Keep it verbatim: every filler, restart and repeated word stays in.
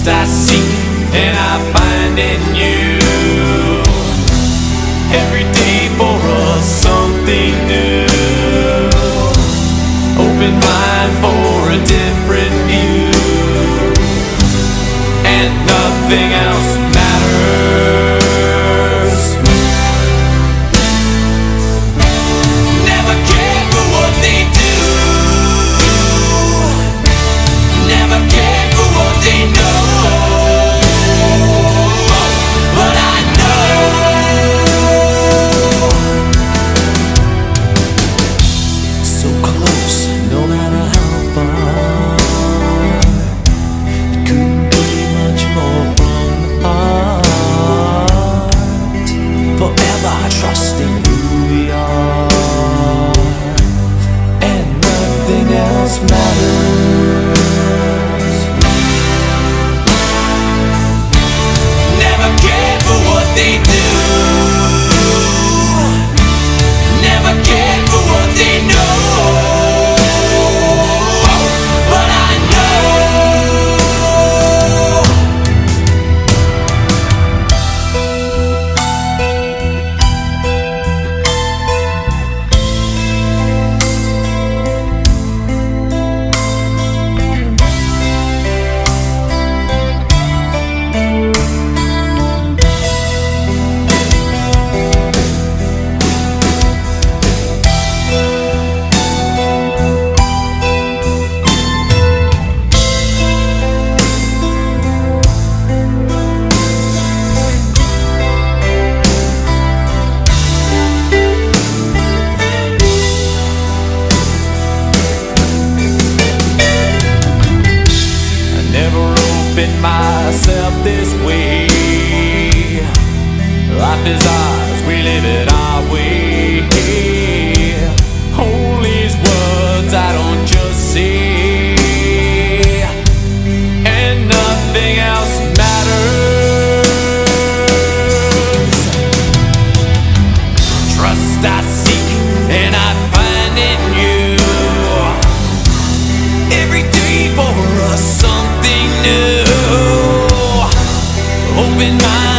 Trust I seek and I find in you. Every day for us something new. Open mind for a different view, and nothing else matters. Never cared for what they do, never cared for what they know, but I know so close, no matter how far. It couldn't be much more from the heart. Forever trusting who we are, and nothing else matters. Never cared for what they do, never cared for what they know, but I myself this way. Life is ours, we live it our way. All these words I don't just say, and nothing else matters. Trust I seek and I find in you. Every day for us something new. Open mind